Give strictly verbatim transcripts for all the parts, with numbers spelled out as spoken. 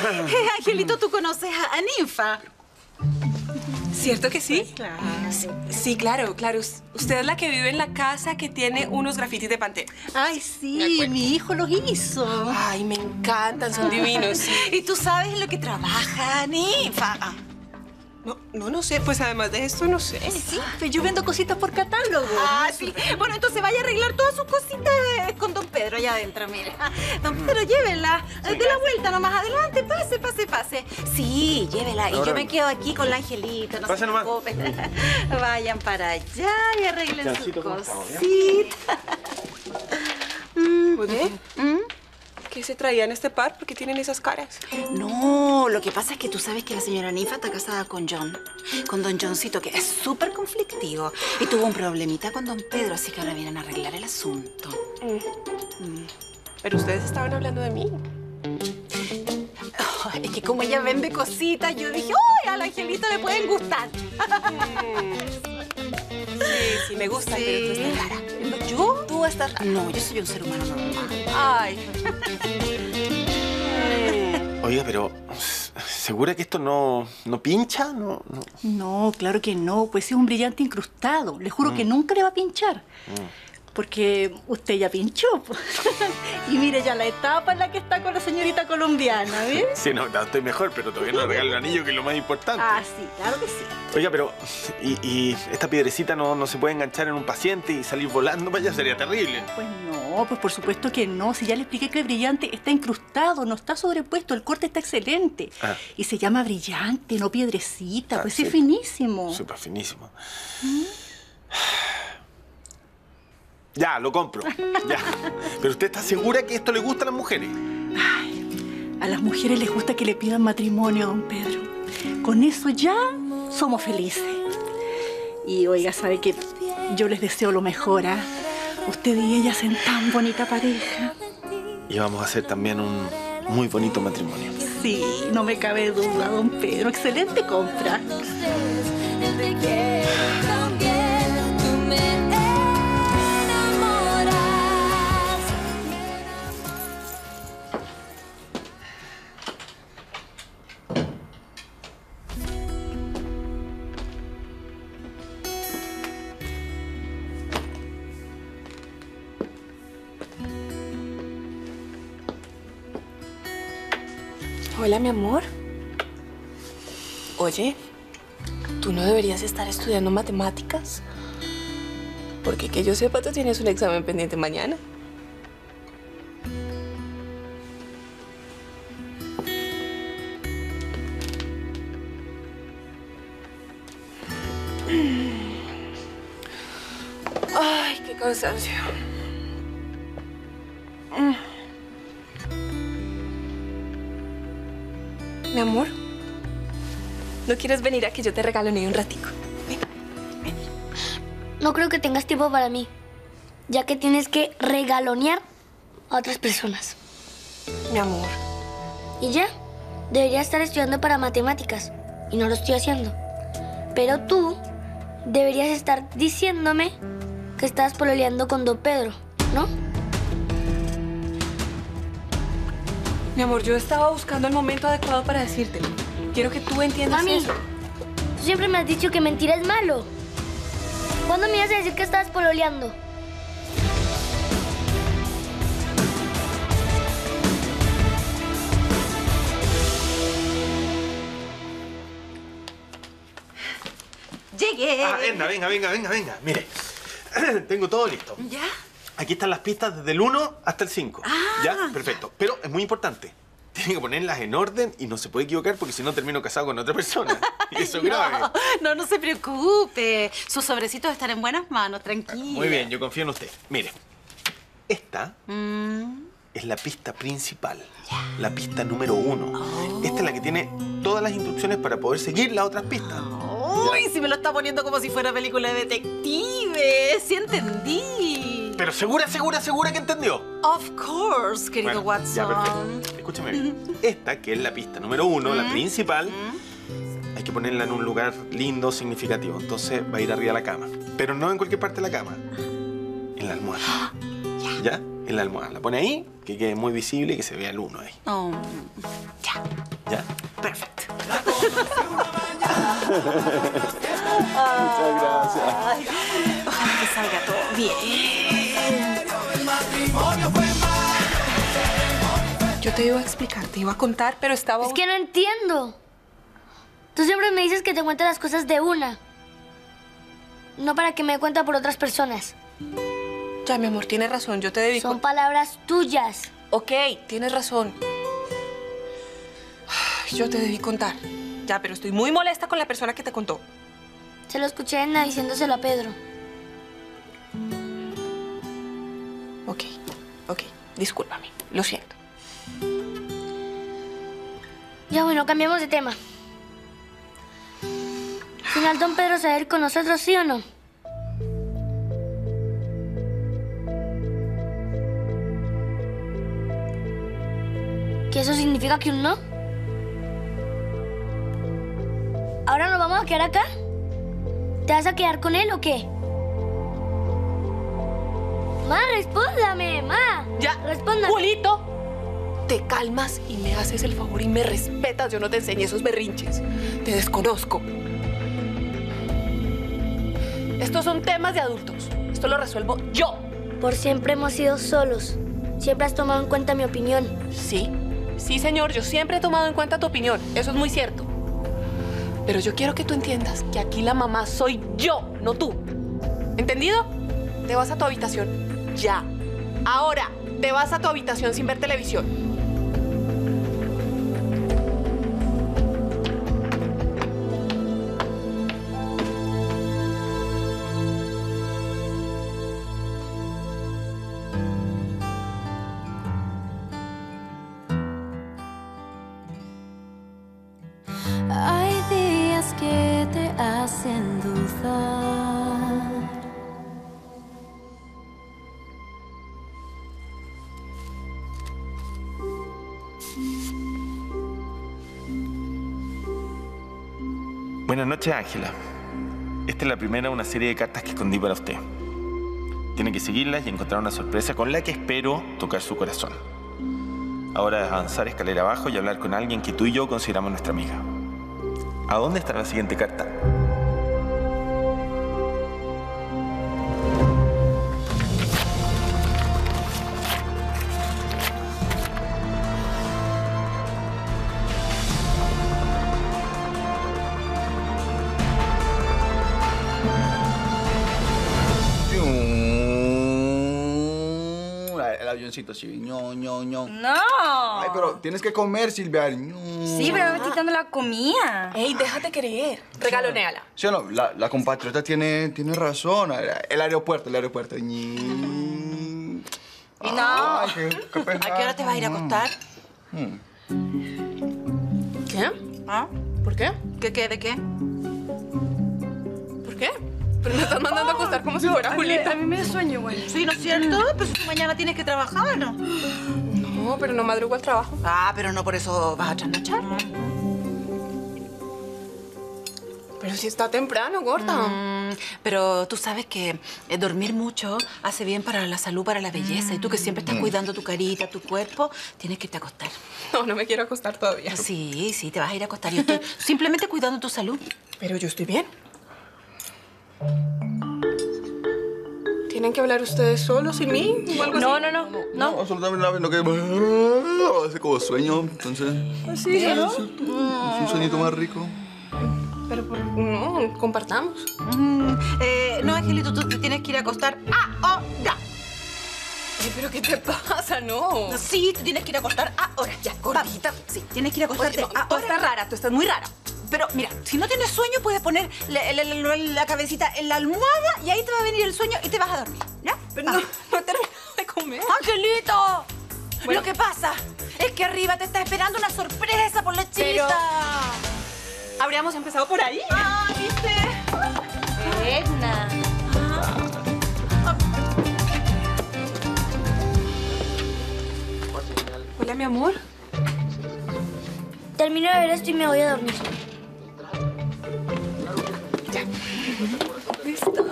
Eh, Angelito, ¿tú conoces a, a Ninfa? ¿Cierto que sí? Pues claro. Sí, sí, claro, claro. Usted es la que vive en la casa que tiene unos grafitis de Pantera. Ay, sí, mi hijo los hizo. Ay, me encantan, son divinos. Sí. ¿Y tú sabes en lo que trabaja Ninfa? Ah. No, no, no sé. Pues además de esto, no sé. Sí, pues yo vendo cositas por catálogo. Ah, sí. Bueno, entonces vaya a arreglar todas sus cositas eh, con don Pedro allá adentro, mire. Don Pedro, llévela. Sí, de la vuelta nomás adelante. Pase, pase, pase. Sí, llévela. Y Ahora, yo me quedo aquí con la Angelito. No se preocupen. Vayan para allá y arreglen Chancito, sus cositas. ¿Oye? ¿Mm? ¿Qué se traían este par? ¿Por qué tienen esas caras? No, lo que pasa es que tú sabes que la señora Ninfa está casada con John, con don Johncito, que es súper conflictivo. Y tuvo un problemita con don Pedro, así que ahora vienen a arreglar el asunto. Mm. Mm. Pero ustedes estaban hablando de mí. Oh, es que como ella vende cositas, yo dije, ¡ay, al Angelito le pueden gustar! Sí, sí, me gusta, sí. Pero tú estás rara. ¿Yo? Tú estás rara. No, yo soy un ser humano normal. Ay. Oiga, pero ¿segura que esto no, no pincha? No, no. No, claro que no. Pues es un brillante incrustado. Le juro mm. que nunca le va a pinchar. Mm. Porque usted ya pinchó. Y mire ya la etapa en la que está con la señorita colombiana, ¿ves? Sí, no, estoy mejor, pero todavía no le regalo el anillo, que es lo más importante. Ah, sí, claro que sí. Oiga, pero ¿y, y esta piedrecita no, no se puede enganchar en un paciente y salir volando? Vaya, sería terrible. Pues no, pues por supuesto que no. Si ya le expliqué que el brillante está incrustado, no está sobrepuesto, el corte está excelente. Ah. Y se llama brillante, no piedrecita, ah, pues sí. Es finísimo. Súper finísimo. ¿Mm? Ya, lo compro. Ya. ¿Pero usted está segura que esto le gusta a las mujeres? Ay, a las mujeres les gusta que le pidan matrimonio, don Pedro. Con eso ya somos felices. Y oiga, sabe que yo les deseo lo mejor, ¿ah? ¿eh? Usted y ella hacen tan bonita pareja. Y vamos a hacer también un muy bonito matrimonio. Sí, no me cabe duda, don Pedro. Excelente compra. Hola, mi amor. Oye, ¿tú no deberías estar estudiando matemáticas? Porque que yo sepa, tú tienes un examen pendiente mañana. Ay, qué cansancio. Mi amor, ¿no quieres venir a que yo te regalonee un ratico? Ven, ven. No creo que tengas tiempo para mí, ya que tienes que regalonear a otras personas. Mi amor. Y ya, debería estar estudiando para matemáticas, y no lo estoy haciendo. Pero tú deberías estar diciéndome que estás pololeando con don Pedro, ¿no? Mi amor, yo estaba buscando el momento adecuado para decírtelo. Quiero que tú entiendas Mami, eso. Tú siempre me has dicho que mentir es malo. ¿Cuándo me ibas a decir que estabas pololeando? Llegué. Ah, venga, venga, venga, venga, venga. Mire, tengo todo listo. ¿Ya? Aquí están las pistas desde el uno hasta el cinco. Ah. ¿Ya? Perfecto. Pero es muy importante. Tiene que ponerlas en orden y no se puede equivocar porque si no termino casado con otra persona. Y eso es grave. No, no, no se preocupe. Sus sobrecitos están en buenas manos, tranquila. Muy bien, yo confío en usted. Mire, esta mm. es la pista principal. Yeah. La pista número uno. Oh. Esta es la que tiene todas las instrucciones para poder seguir las otras pistas. Uy, si me lo está poniendo como si fuera película de detective. Sí entendí. Pero segura, segura, segura que entendió. Of course, querido bueno, Watson. Ya, perfecto. Escúcheme bien. Esta, que es la pista número uno, mm. la principal, mm. hay que ponerla en un lugar lindo, significativo. Entonces va a ir arriba de la cama. Pero no en cualquier parte de la cama. En la almohada. ¿Ya? En la almohada. La pone ahí, que quede muy visible y que se vea el uno ahí. Oh, ya. Muchas gracias. Ay, ojalá que salga todo bien. Yo te iba a explicar, te iba a contar, pero estaba... Es que no entiendo. Tú siempre me dices que te cuente las cosas de una. No para que me dé cuenta por otras personas. Ya, mi amor, tienes razón, yo te dedico... Son palabras tuyas. Ok, tienes razón. Yo te debí contar. Ya, pero estoy muy molesta con la persona que te contó. Se lo escuché a Edna diciéndoselo a Pedro. Ok, ok, discúlpame, lo siento. Ya bueno, cambiamos de tema. ¿Al final don Pedro se va a ir con nosotros, sí o no? ¿Que eso significa que un no? ¿Ahora nos vamos a quedar acá? ¿Te vas a quedar con él o qué? Ma, respóndame, ma. Ya, respóndame. Julito, te calmas y me haces el favor y me respetas. Yo no te enseñé esos berrinches. Te desconozco. Estos son temas de adultos. Esto lo resuelvo yo. Por siempre hemos sido solos. Siempre has tomado en cuenta mi opinión. Sí, sí, señor. Yo siempre he tomado en cuenta tu opinión. Eso es muy cierto. Pero yo quiero que tú entiendas que aquí la mamá soy yo, no tú. ¿Entendido? Te vas a tu habitación. Ya. Ahora, te vas a tu habitación sin ver televisión. Hay días que te hacen dudar. Buenas noches, Ángela. Esta es la primera de una serie de cartas que escondí para usted. Tiene que seguirlas y encontrar una sorpresa con la que espero tocar su corazón. Ahora es avanzar escalera abajo y hablar con alguien que tú y yo consideramos nuestra amiga. ¿A dónde estará la siguiente carta? El avioncito así, ño, ño, ño. No. Ay, pero tienes que comer, Silvia. ño. Sí, pero me estás quitando la comida. Ey, déjate creer. Regalonéala. Sí o no, la, la compatriota tiene, tiene razón. El aeropuerto, el aeropuerto. Ñi. Y no. Ay, qué, qué ¿A qué hora te vas a ir a acostar? Mm. ¿Qué? ¿Ah? ¿Por qué? ¿Qué qué? ¿De qué? ¿Por qué? Pero me estás mandando a acostar como si fuera Julita. A mí me da sueño, güey. Sí, ¿no es cierto? Pero si tú mañana tienes que trabajar, ¿no? No, pero no madrugo al trabajo. Ah, pero no por eso vas a trasnochar. Pero si está temprano, gorda. Mm, pero tú sabes que eh, dormir mucho hace bien para la salud, para la belleza. Y tú que siempre estás cuidando tu carita, tu cuerpo, tienes que irte a acostar. No, no me quiero acostar todavía. Sí, sí, te vas a ir a acostar. Yo estoy simplemente cuidando tu salud. Pero yo estoy bien. ¿Tienen que hablar ustedes solos sin mí o algo No, así? no, no, No, no. absolutamente nada. Lo que hace como sueño, entonces. Sí, ¿no? Es un sueñito más rico. Pero por- no, compartamos. Mm, eh, no, Angelito, tú te tienes que ir a acostar ahora. Ay, pero ¿qué te pasa? No. Sí, tú tienes que ir a acostar ahora. Ya, gordita. Sí, tienes que ir a acostarte Oye, no, ahora. tú estás rara, tú estás muy rara. Pero mira, si no tienes sueño, puedes poner la, la- la- la cabecita en la almohada y ahí te va a venir el sueño y te vas a dormir, ¿ya? Pero no, no he terminado de comer. ¡Angelito! Bueno. Lo que pasa es que arriba te está esperando una sorpresa por la chita. Pero- ¿Habríamos empezado por ahí? ¡Ah, viste! Edna. Hola, mi amor. Termino de ver esto y me voy a dormir. ¿Dónde está?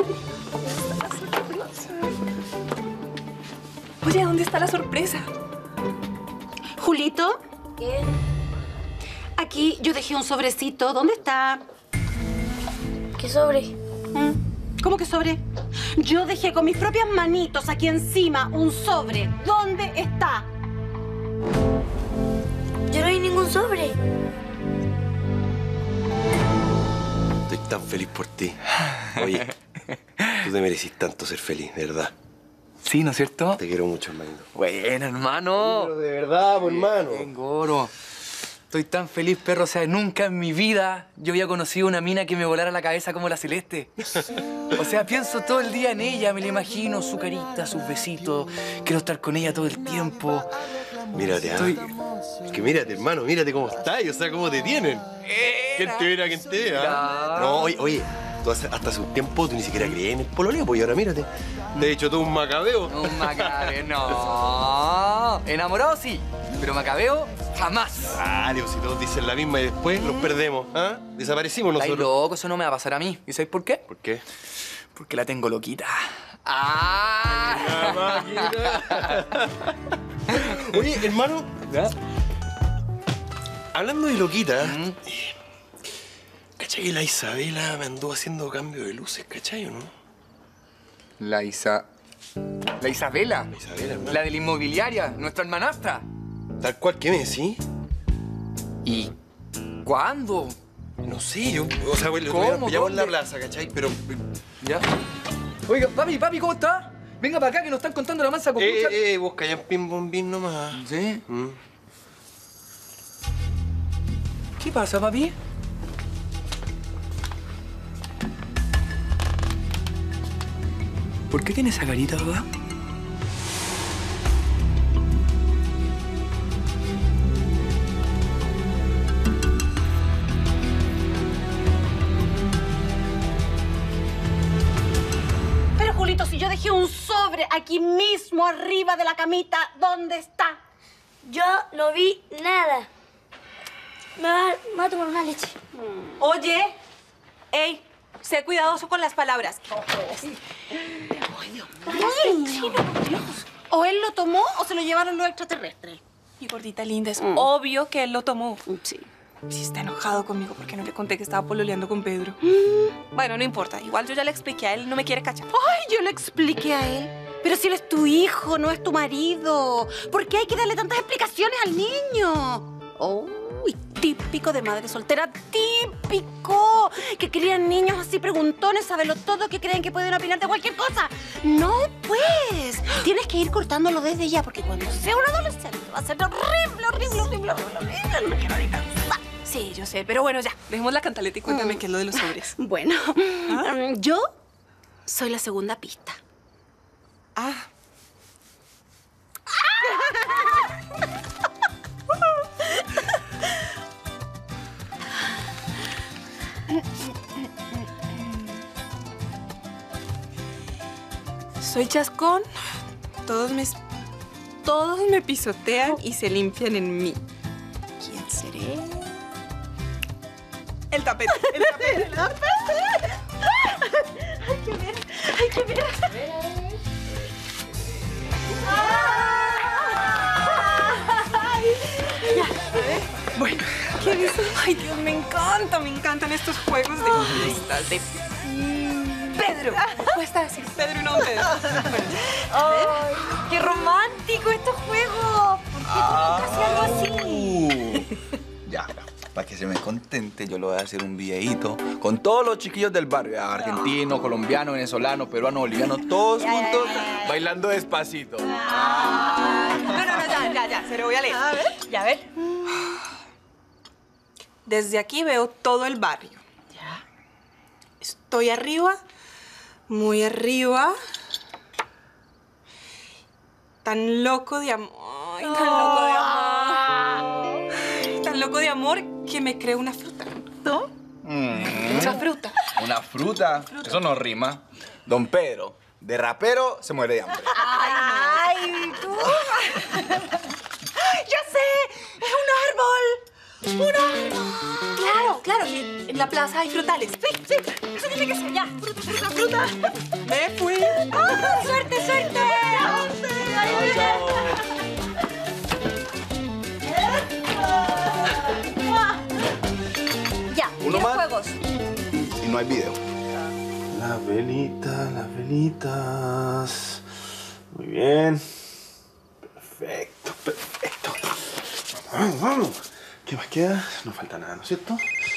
Oye, ¿dónde está la sorpresa? Julito, ¿Qué? aquí yo dejé un sobrecito. ¿Dónde está? ¿Qué sobre? ¿Cómo que sobre? Yo dejé con mis propias manitos aquí encima un sobre. ¿Dónde está? Yo no vi ningún sobre. Estoy tan feliz por ti. Oye, tú te mereces tanto ser feliz, de verdad. Sí, ¿no es cierto? Te quiero mucho, hermanito. Bueno, hermano. Pero de verdad, pues, hermano. Bien, Goro. Estoy tan feliz, perro. O sea, nunca en mi vida yo había conocido una mina que me volara la cabeza como la Celeste. O sea, pienso todo el día en ella, me la imagino, su carita, sus besitos. Quiero estar con ella todo el tiempo. Mírate, Estoy... ¿ah? Es que mírate, hermano, mírate cómo estás, o sea, cómo te tienen. ¿Quién te viera, quién te vea? Ya. No, oye, oye, tú hace- hasta hace un tiempo tú ni siquiera creías en el pololeo, pues y ahora mírate. Te he hecho todo un macabeo. Un macabeo, no. Enamorado sí, pero macabeo jamás. Dale, pues, si todos dicen la misma y después nos perdemos, ¿ah? Desaparecimos Estáis nosotros. loco, eso no me va a pasar a mí. ¿Y sabéis por qué? ¿Por qué? Porque la tengo loquita. ¡Ah! La máquina. Oye, hermano, ¿Ya? hablando de loquita, Mm. ¿cachai que la Isabela me andó haciendo cambio de luces, cachai o no? La Isa... ¿La Isabela? La Isabela, hermano. La de la inmobiliaria, nuestra hermanastra. Tal cual que me decís. ¿Y cuándo? No sé, yo, o sea, bueno, ¿Cómo? lo pillamos en la ¿Dónde? plaza, ¿cachai? Pero, ¿Ya? Oiga, papi, papi, ¿cómo está? Venga para acá que nos están contando la mansa copucha. eh, eh, vos callan pim bombín nomás. ¿Sí? Mm. ¿Qué pasa, papi? ¿Por qué tiene esa carita, papá? Pero, Julito, si yo dejé un sobre aquí mismo arriba de la camita, ¿dónde está? Yo no vi nada. Me va, me va a tomar una leche. Oye, ey, sé cuidadoso con las palabras. ¿O él lo tomó o se lo llevaron los extraterrestres? Mi gordita linda, es obvio que él lo tomó. Sí. Sí está enojado conmigo porque no le conté que estaba pololeando con Pedro. Bueno, no importa. Igual yo ya le expliqué a él, no me quiere cachar. Ay, yo le expliqué a él. Pero si él es tu hijo, no es tu marido. ¿Por qué hay que darle tantas explicaciones al niño? Uy, típico de madre soltera, típico. Que crían niños así preguntones, sabelo todo, que creen que pueden opinar de cualquier cosa. No, pues. Tienes que ir cortándolo desde ya, porque cuando sea un adolescente va a ser horrible, horrible, horrible, horrible, horrible. No quiero ni pensar. Sí, yo sé, pero bueno, ya. Dejemos la cantaleta y cuéntame qué es lo de los sobres. Bueno, mm, yo soy la segunda pista. Ah. Soy chascón. Todos me, todos me pisotean y se limpian en mí. ¿Quién seré? El tapete, el tapete. ¿El tapete? Hay que ver, hay que ver. Bueno, ¿qué dices? Ay, Dios, me encanta, me encantan estos juegos de pistas de Pedro. Cuesta decir Pedro y no Pedro. ¡Ay, qué romántico estos juegos! ¿Por qué tú nunca hacías algo así? Ya, para que se me contente, yo le voy a hacer un videíto con todos los chiquillos del barrio, argentinos, colombianos, venezolanos, peruanos, bolivianos, todos juntos, bailando despacito. No, no, no, ya, ya, ya, se lo voy a leer. A ver. Ya, a ver. Desde aquí veo todo el barrio. Ya. Estoy arriba, muy arriba. Tan loco de amor. Ay, tan loco de amor. Tan loco de amor que me creo una fruta. ¿No? Mm, Mucha fruta. una fruta, eso no rima. Don Pedro, de rapero, se muere de hambre. ¡Ay, tú! ¡Ya sé! ¡Es un árbol! ¡Un árbol! Claro, claro. y En la plaza hay frutales. Sí, sí, eso tiene que ser ya. Fruta, fruta, fruta. Me fui. ¡Ah, suerte, suerte! Ya, ¿Uno más? videojuegos. Y no hay video. Las velitas, las velitas. Muy bien. Perfecto, perfecto. Vamos, vamos. ¿Qué más queda? No falta nada, ¿no es cierto?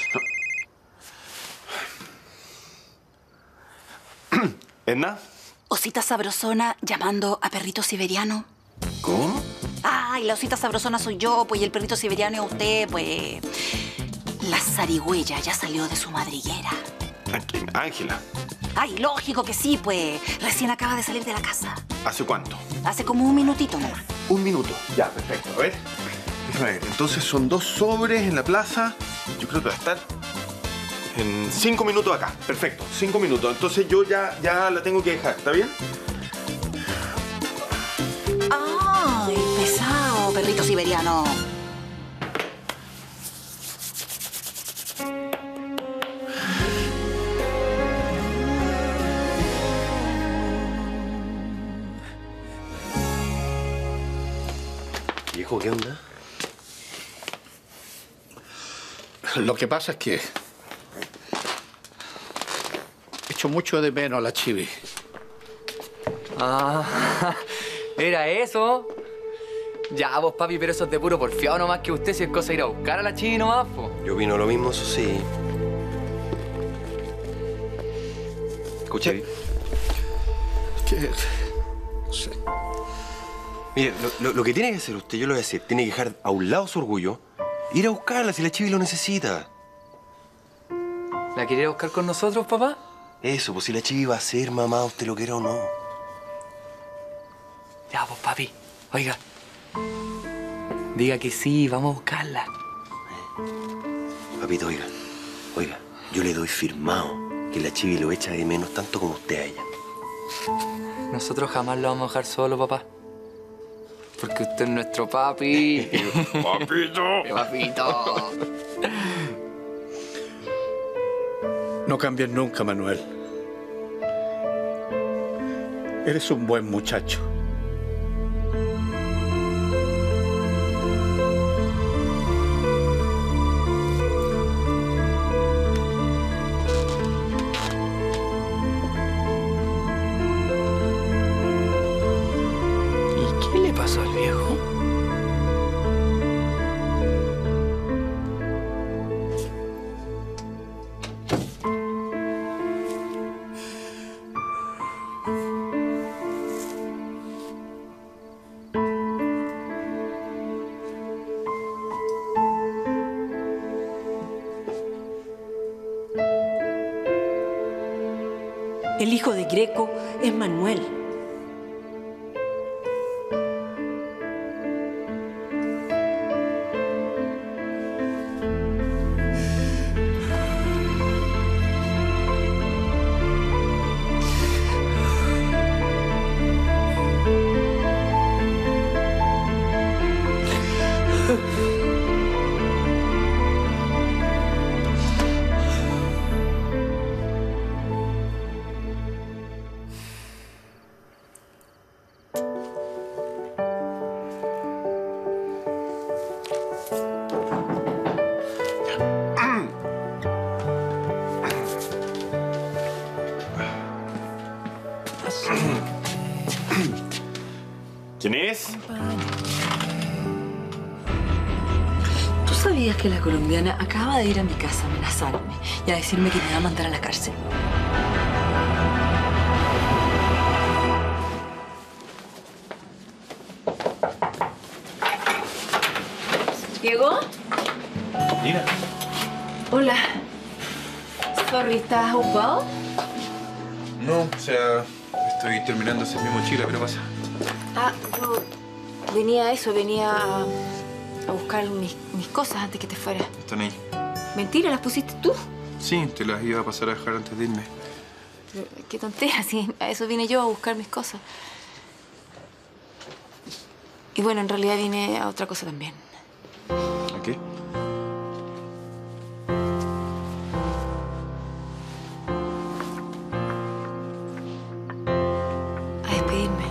No. ¿Edna? Osita sabrosona llamando a perrito siberiano. ¿Cómo? Ay, la osita sabrosona soy yo, pues, y el perrito siberiano es usted, pues. La zarigüeya ya salió de su madriguera. ¿A quién? Ángela. Ay, lógico que sí, pues. Recién acaba de salir de la casa. ¿Hace cuánto? Hace como un minutito nomás. Un minuto. Ya, perfecto. A ver. Déjame ver. Entonces son dos sobres en la plaza. Yo creo que va a estar en cinco minutos acá. Perfecto. Cinco minutos. Entonces yo ya, ya la tengo que dejar. ¿Está bien? Ay, pesado, perrito siberiano. Viejo, ¿qué onda? Lo que pasa es que echo mucho de menos a la Chivi. Ah, ¿era eso? Ya, vos, papi, pero eso es de puro porfiado nomás que usted, si es cosa de ir a buscar a la Chivi nomás, po. Yo opino lo mismo, eso sí. Escucha. Que... no sé. Mire, lo, lo, lo que tiene que hacer usted, yo lo voy a decir, tiene que dejar a un lado su orgullo, ir a buscarla si la Chivi lo necesita. ¿La quiere ir a buscar con nosotros, papá? Eso, pues si la Chivi va a ser mamá, usted lo quiera o no. Ya, pues, papi, oiga. Diga que sí, vamos a buscarla. Papito, oiga, oiga, yo le doy firmado que la Chivi lo echa de menos tanto como usted a ella. Nosotros jamás lo vamos a dejar solo, papá. Porque usted es nuestro papi. ¡Papito! ¡Papito! No cambies nunca, Manuel. Eres un buen muchacho. ¿Y qué le pasó al viejo? El hijo de Greco es Manuel. ¿Quién es? ¿Tú sabías que la colombiana acaba de ir a mi casa a amenazarme y a decirme que me va a mandar a la cárcel? ¿Llegó? Mira. Hola. Sorry, ¿estás ocupado? No, o sea, estoy terminando de hacer mi mochila, pero pasa. Ah, yo venía a eso, venía a, a buscar mis, mis cosas antes que te fuera. Están ahí. ¿Mentira? ¿Las pusiste tú? Sí, te las iba a pasar a dejar antes de irme. Pero, qué tontera, sí. A eso vine yo, a buscar mis cosas. Y bueno, en realidad vine a otra cosa también. ¿A qué? A despedirme.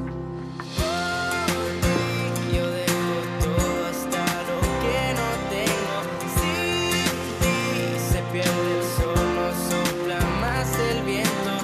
Yo dejo todo hasta lo que no tengo. Sin ti se pierde el sol, no sopla más el viento.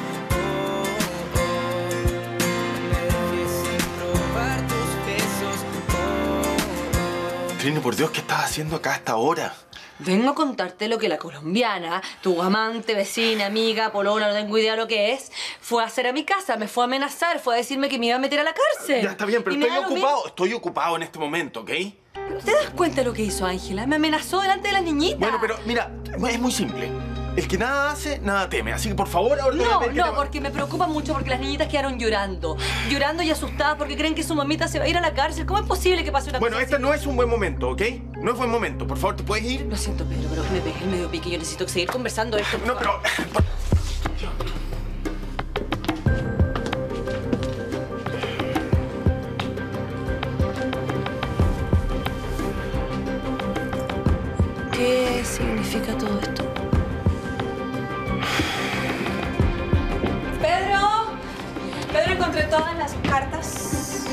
Bueno, por Dios, ¿qué estás haciendo acá hasta ahora? Vengo a contarte lo que la colombiana, tu amante, vecina, amiga, polola, no tengo idea lo que es, fue a hacer a mi casa, me fue a amenazar, fue a decirme que me iba a meter a la cárcel. Ya está bien, pero Y me estoy da lo ocupado. Estoy ocupado en este momento, ¿ok? mismo. ¿Te das cuenta de lo que hizo Ángela? Me amenazó delante de las niñitas. Bueno, pero mira, es muy simple. El que nada hace, nada teme. Así que por favor, ahora te voy a No, pedir que no, te- porque me preocupa mucho porque las niñitas quedaron llorando. Llorando y asustadas porque creen que su mamita se va a ir a la cárcel. ¿Cómo es posible que pase una Bueno, cosa este así? no es un buen momento, ¿ok? No es buen momento. Por favor, ¿te puedes ir? Lo siento, Pedro, pero me pegué el medio pique y yo necesito seguir conversando esto. No, pero... ¿Qué significa todo esto? ¡Pedro! Pedro, encontré todas las cartas.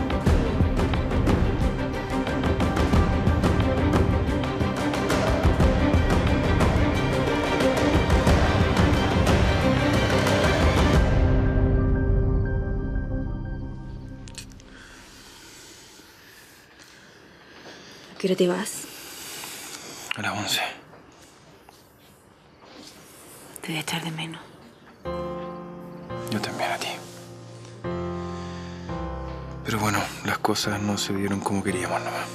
¿A qué hora te vas? A las once. Te voy a echar de menos. Yo también a ti. Pero bueno, las cosas no se dieron como queríamos nomás.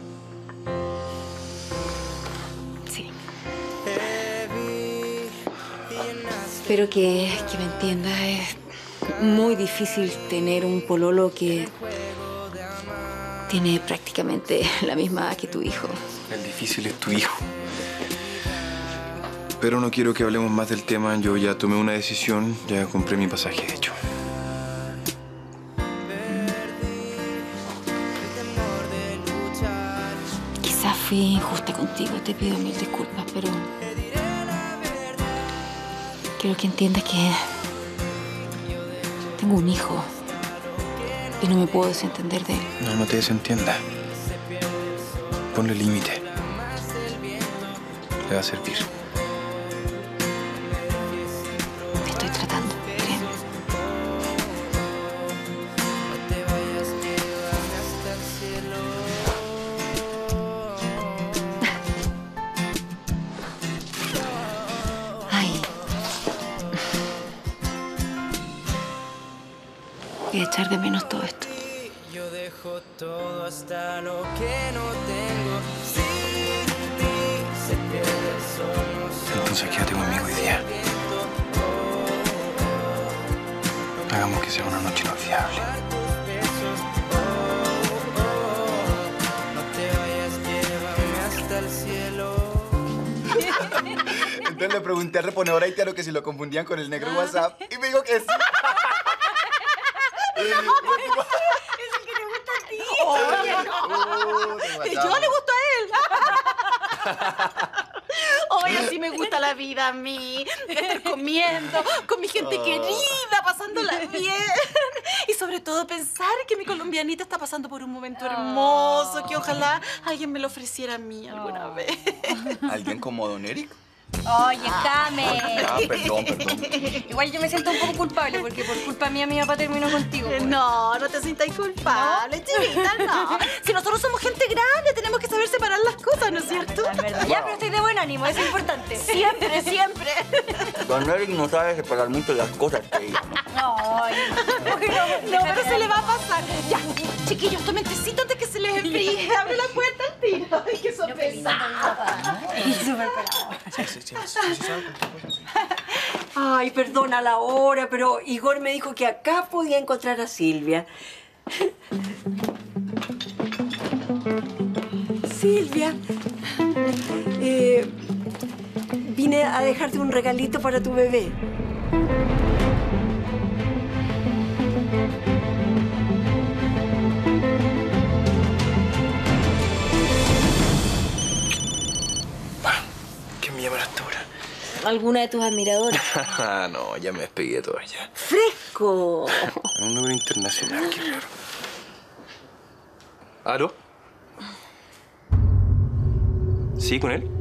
Sí. Espero que, que me entiendas. Es muy difícil tener un pololo que tiene prácticamente la misma edad que tu hijo. El difícil es tu hijo. Pero no quiero que hablemos más del tema. Yo ya tomé una decisión. Ya compré mi pasaje, de hecho. Quizás fui injusta contigo, te pido mil disculpas, pero quiero que entiendas que tengo un hijo y no me puedo desentender de él. No, no te desentiendas. Ponle límite. Le va a servir. Estoy tratando, créeme. Ay. Voy a echar de menos todo esto. Yo dejo todo hasta lo que no tengo. Sin ti se pierde el sol. Entonces quédate conmigo hoy día. Hagamos que sea una noche inolvidable. No te vayas, llévame hasta el cielo. Entonces le pregunté al reponedor haitiano que si lo confundían con el negro WhatsApp y me dijo que sí. Es el que te gusta a ti. Oye, no. Y yo le gusto a él. Oye, así me gusta la vida a mí. Estar comiendo con mi gente querida, pasándola bien. Y sobre todo pensar que mi colombianita está pasando por un momento hermoso, que ojalá alguien me lo ofreciera a mí alguna vez. ¿Alguien como Don Eric? Oye, Jame. Ah, perdón, perdón. Igual yo me siento un poco culpable porque por culpa mía mi papá terminó contigo. pues. No, no te sientas culpable, chiquita, no. Si nosotros somos gente grande, tenemos que saber separar las cosas, ¿no es cierto? Es verdad. Ya, pero estoy de buen ánimo, eso es importante. Siempre, siempre. Don Eric no sabe separar mucho las cosas que ella, ¿no? Ay, No, pero se le va a pasar. Ya, chiquillos, tomen tecito antes que se les enfríe. Abre la puerta al tiro. Ay, que son pesados. súper pelado. Sí, sí, sí, sí, sí, sabe cualquier cosa, sí. Ay, perdona la hora, pero Igor me dijo que acá podía encontrar a Silvia. Silvia, eh, vine a dejarte un regalito para tu bebé. ¿Quién me llama a esta hora? ¿Alguna de tus admiradoras? Ah, no, ya me despegué de todas ya. ¡Fresco! Un número internacional, qué raro. ¿Aló? ¿Sí, con él?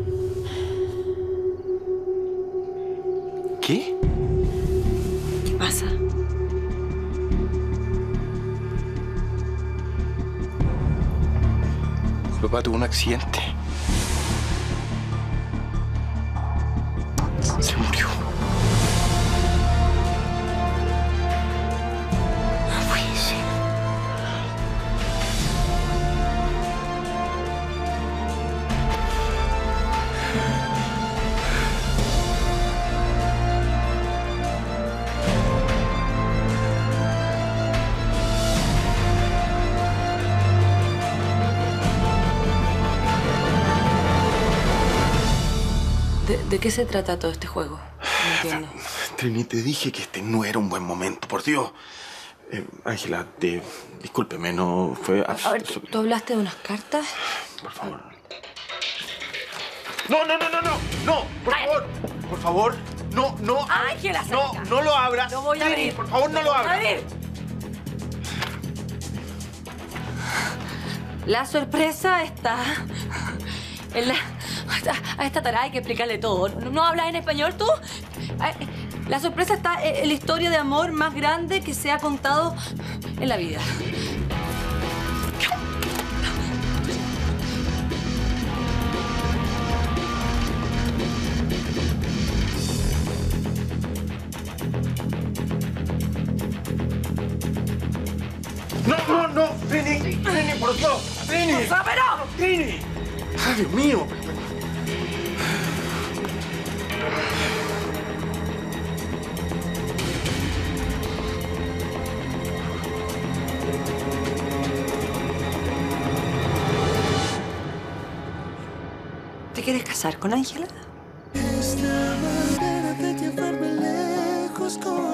¿Qué? ¿Qué pasa? Mi papá tuvo un accidente. Se murió. No puede ser. ¿De, de qué se trata todo este juego? No entiendo. Trini, te dije que este no era un buen momento, por Dios. Eh, Ángela, te... discúlpeme, no fue... A ver, ¿tú, tú hablaste de unas cartas? Por favor. No, no, no, no, no, no, por favor, por favor, no, no. Ángela, no, no lo abras. Lo voy a Trini, abrir. por favor, no lo abras. abrir. La sorpresa está en la... A esta tarada hay que explicarle todo. ¿No, no hablas en español tú? La sorpresa está en la historia de amor más grande que se ha contado en la vida. No, no, no, Trini, Trini, por Dios, Trini. ¡Pero! Trini. Ay, Dios mío. ¿Te quieres casar con Ángela? Es la manera de llevarme lejos con